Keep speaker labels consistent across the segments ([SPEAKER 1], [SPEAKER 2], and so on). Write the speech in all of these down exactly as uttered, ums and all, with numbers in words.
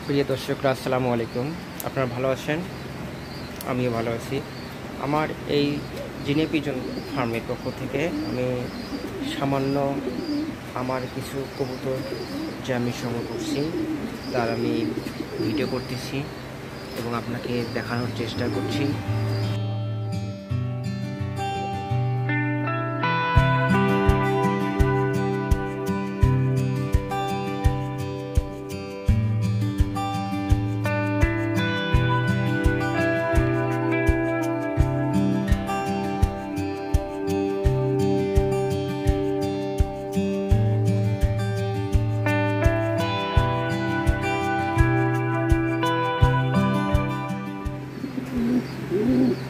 [SPEAKER 1] প্রিয় দর্শকরা আসসালামু আলাইকুম। আপনারা ভালো আছেন? আমিও ভালো আছি। আমার এই জিনে পিজন ফার্মের পক্ষ থেকে আমি সামান্য আমার কিছু কবুতর যে আমি সংগ্রহ করছি তার আমি ভিডিও করতেছি এবং আপনাকে দেখানোর চেষ্টা করছি।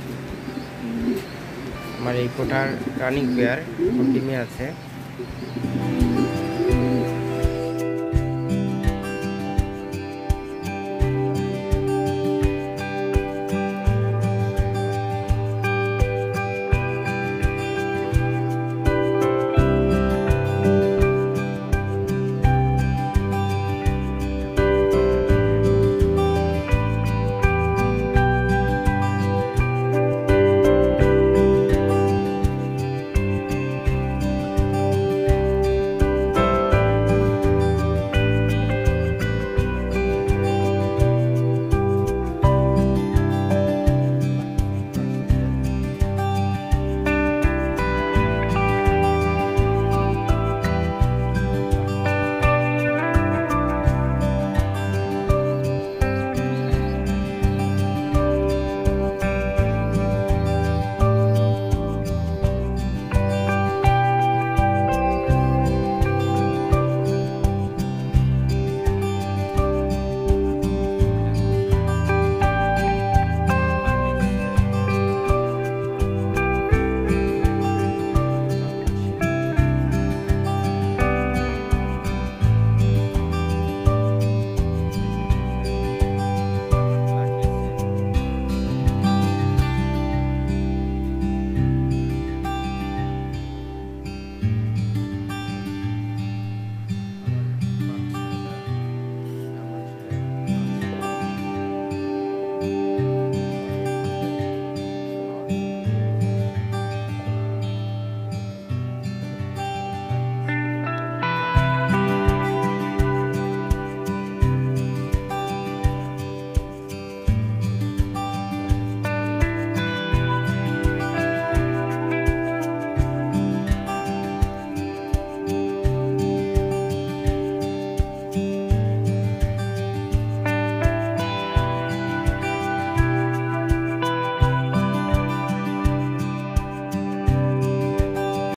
[SPEAKER 1] আমার এই কোটার রানিং পেয়ার ডিমে আছে।